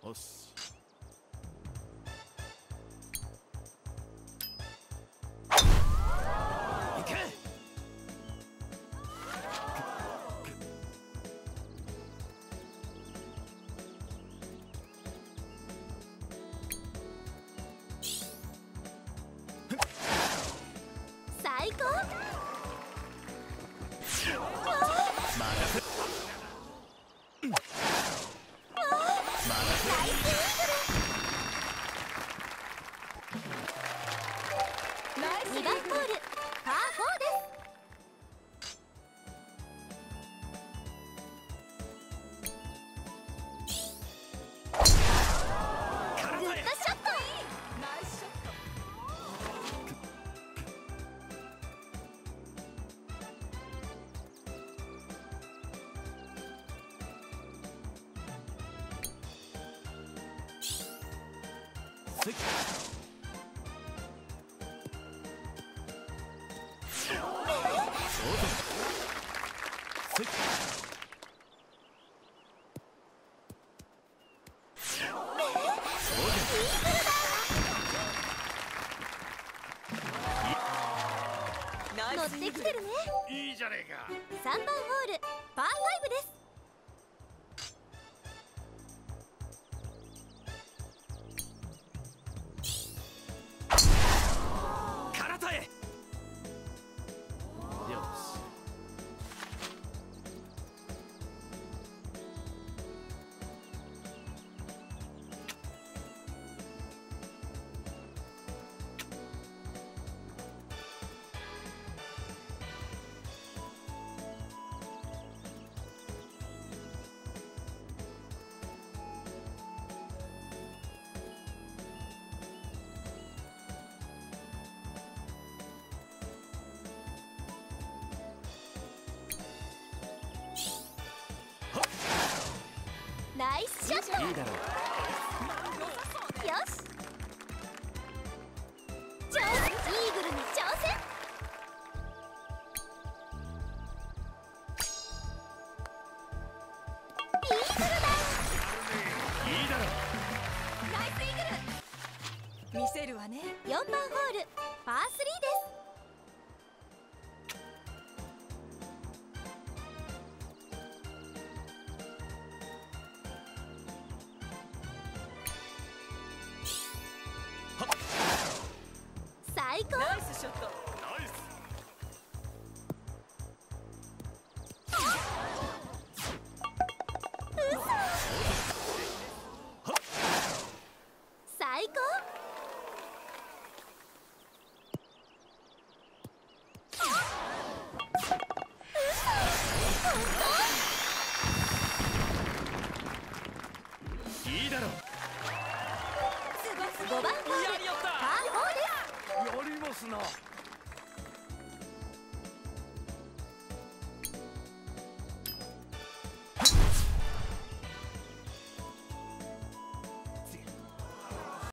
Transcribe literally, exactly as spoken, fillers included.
よし。行け。 最高。にばんホールパーフォーです。グッドショット。ナイスショット。 スイッチ。 乗ってきてるね。 いいじゃねえか。 さんばんホールパーファイブです。 体へ。よし。 ナイスショット。 いいだろう。 よし。上手。イーグルに挑戦。イーグルだ。 いいだろう。 ナイスイーグル。見せるわね。よんばんホールパースリーです。最高。ナイスショット。 ナイス。 嘘。最高。 いいだろう。 ごばんホールパーフォーです。 やりますな。